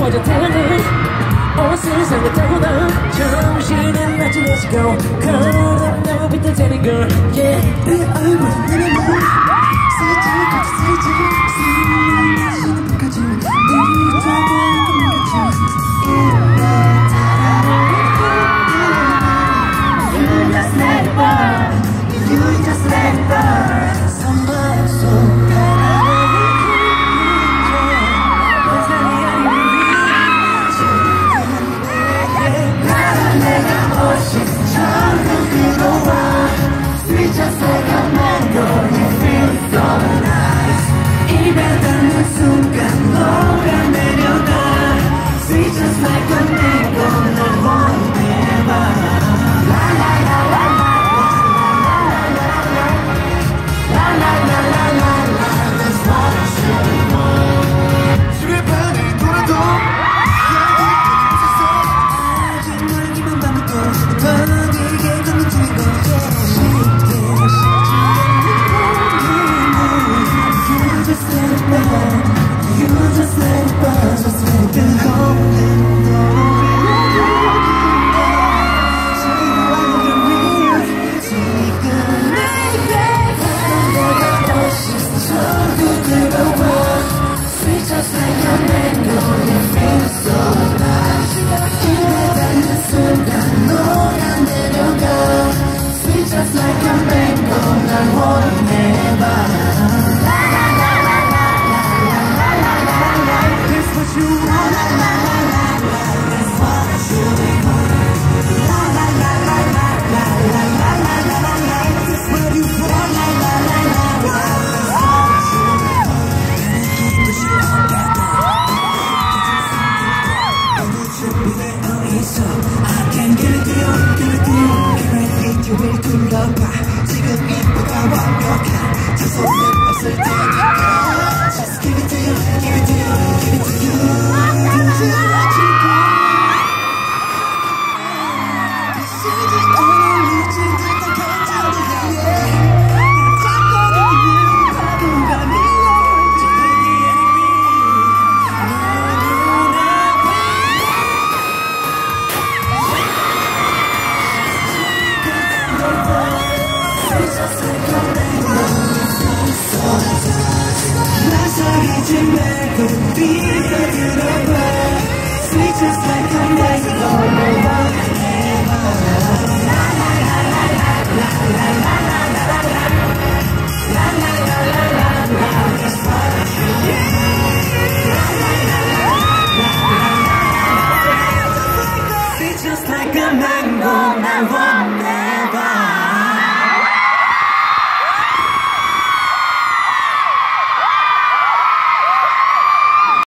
먼저 태어난 온 세상을 타고 난 정신은 아직 let's go 걸음 나무 빛을 되는 girl yeah 내 얼굴은 내 맘 살짝 살짝 끝까지 네 작은 끝까지 You just let it burn You just let it burn 선반 속 Sweet just like a mango, you feel so nice. 입에 닿는 순간 너가 내려가. Sweet just like a mango, 날 원해봐. La la la la la la la la la la la. That's what I should want. 수레판을 돌아도 아직 멀기만 밤도 더 길게 걷는 주인공. You just let it burn, you just let it burn, just let it burn. 지금 내게 내가 오시죠 뜨거워. Sweet just like a mango, you feel so nice. 입에 닿는 순간 너가 내려가. Sweet just like a mango, 날 원해봐. You want la la la la la, that's what I should want. La la la la la la la la la la la la, that's what you want. La la la la la, that's what I should want. 또 시작하다. 오늘 준비되어 있어. I can get it to you, get it to you. 기회를 둘러봐. 지금 이쁘다 완벽한 저 손은 없을 테니까. Just give it to you, give it to you, give it to you. Just like a mango,